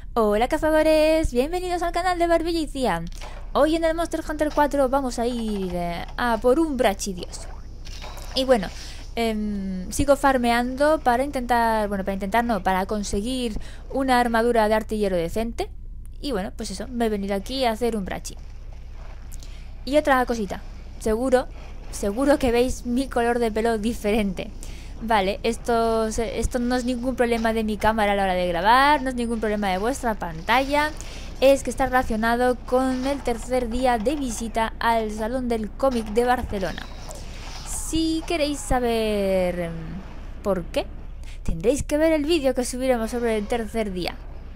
Hola cazadores, bienvenidos al canal de Barbilla. Hoy en el Monster Hunter 4 vamos a ir a por un Brachydioso. Y bueno, sigo farmeando para intentar, para conseguir una armadura de artillero decente. Y bueno, pues eso, me he venido aquí a hacer un Brachi. Y otra cosita, seguro que veis mi color de pelo diferente. Vale, esto no es ningún problema de mi cámara a la hora de grabar, no es ningún problema de vuestra pantalla. Es que está relacionado con el tercer día de visita al Salón del Cómic de Barcelona. Si queréis saber por qué, tendréis que ver el vídeo que subiremos sobre el tercer día.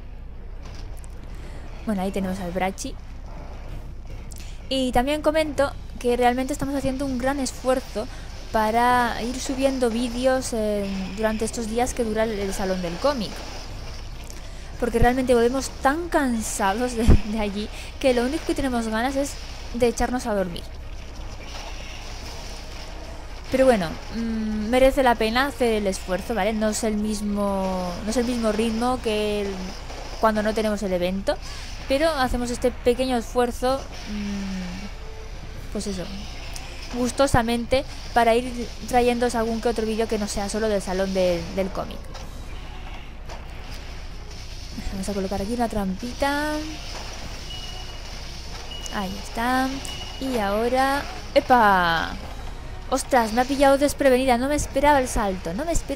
Bueno, ahí tenemos al Brachi. Y también comento que realmente estamos haciendo un gran esfuerzo para ir subiendo vídeos durante estos días que dura el Salón del Cómic. Porque realmente volvemos tan cansados de allí que lo único que tenemos ganas es de echarnos a dormir. Pero bueno, merece la pena hacer el esfuerzo, ¿vale? No es el mismo ritmo que cuando no tenemos el evento, pero hacemos este pequeño esfuerzo, pues eso, gustosamente, para ir trayéndoos algún que otro vídeo que no sea solo del Salón del Cómic. Vamos a colocar aquí una trampita. Ahí está. Y ahora... ¡Epa! ¡Ostras! Me ha pillado desprevenida. No me esperaba el salto.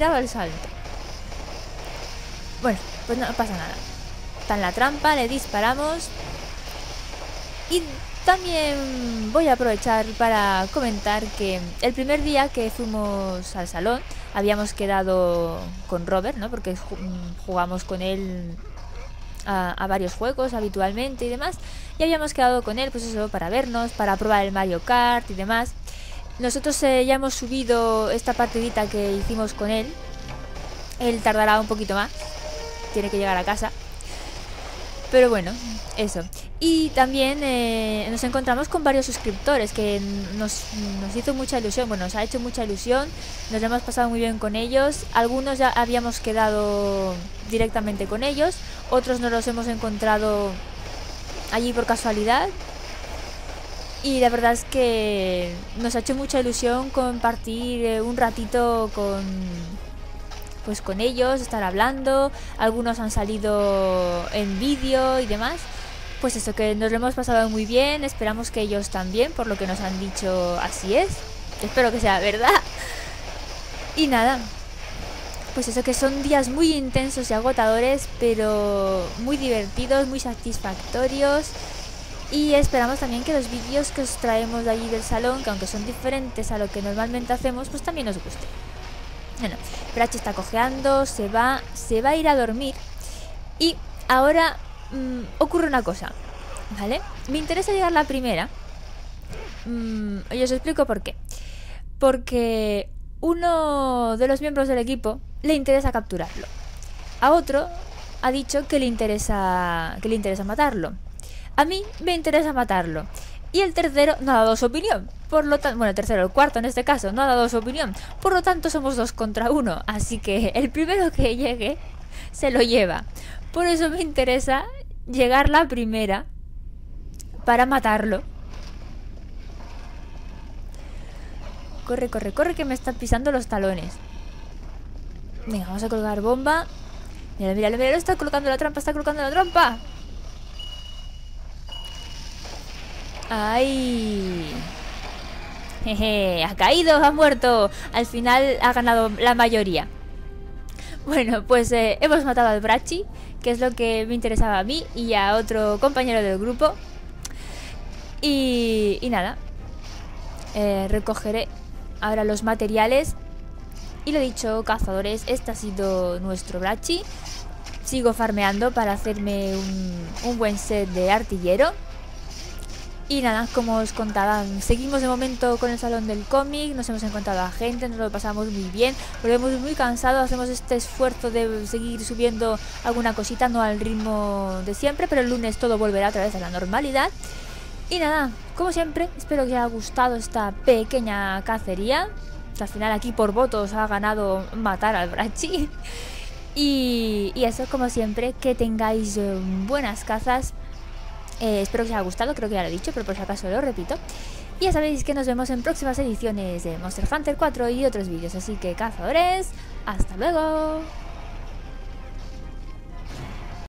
Bueno, pues no pasa nada. Está en la trampa, le disparamos. Y también voy a aprovechar para comentar que el primer día que fuimos al salón habíamos quedado con Robert, ¿no? Porque jugamos con él a varios juegos habitualmente y demás. Y habíamos quedado con él, pues eso, para vernos, para probar el Mario Kart y demás. Nosotros ya hemos subido esta partidita que hicimos con él. Él tardará un poquito más. Tiene que llegar a casa. Pero bueno, eso. Y también nos encontramos con varios suscriptores que nos hizo mucha ilusión. Bueno, nos ha hecho mucha ilusión. Nos hemos pasado muy bien con ellos. Algunos ya habíamos quedado directamente con ellos. Otros nos los hemos encontrado allí por casualidad. Y la verdad es que nos ha hecho mucha ilusión compartir un ratito con ellos, estar hablando. Algunos han salido en vídeo y demás. Pues eso, que nos lo hemos pasado muy bien. Esperamos que ellos también, por lo que nos han dicho, así es. Espero que sea verdad. Y nada, pues eso, que son días muy intensos y agotadores, pero muy divertidos, muy satisfactorios. Y esperamos también que los vídeos que os traemos de allí del salón, que aunque son diferentes a lo que normalmente hacemos, pues también os gusten. Bueno, Brachi está cojeando, se va a ir a dormir. Y ahora ocurre una cosa, ¿vale? Me interesa llegar la primera. Y os explico por qué. Porque uno de los miembros del equipo le interesa capturarlo. A otro ha dicho que le interesa matarlo. A mí me interesa matarlo. Y el tercero no ha dado su opinión. Por lo tanto, bueno, el cuarto en este caso, no ha dado su opinión. Por lo tanto, somos 2 contra 1. Así que el primero que llegue se lo lleva. Por eso me interesa llegar la primera para matarlo. Corre, corre, corre, que me están pisando los talones. Venga, vamos a colgar bomba. Mira, mira, mira, está colocando la trampa, ¡Ay! Jeje, ha caído, ha muerto. Al final ha ganado la mayoría. Bueno, pues hemos matado al Brachi, que es lo que me interesaba a mí y a otro compañero del grupo. Y nada, recogeré ahora los materiales. Y lo dicho, cazadores, este ha sido nuestro Brachi. Sigo farmeando para hacerme un buen set de artillero. Y nada, como os contaba, seguimos de momento con el Salón del Cómic. Nos hemos encontrado a gente, nos lo pasamos muy bien. Volvemos muy cansados, hacemos este esfuerzo de seguir subiendo alguna cosita, no al ritmo de siempre, pero el lunes todo volverá otra vez a la normalidad. Y nada, como siempre, espero que os haya gustado esta pequeña cacería. Al final aquí por votos ha ganado matar al Brachi. Y eso, como siempre, que tengáis buenas cazas. Espero que os haya gustado, creo que ya lo he dicho, pero por si acaso lo repito. Y ya sabéis que nos vemos en próximas ediciones de Monster Hunter 4 y otros vídeos, así que cazadores, ¡hasta luego!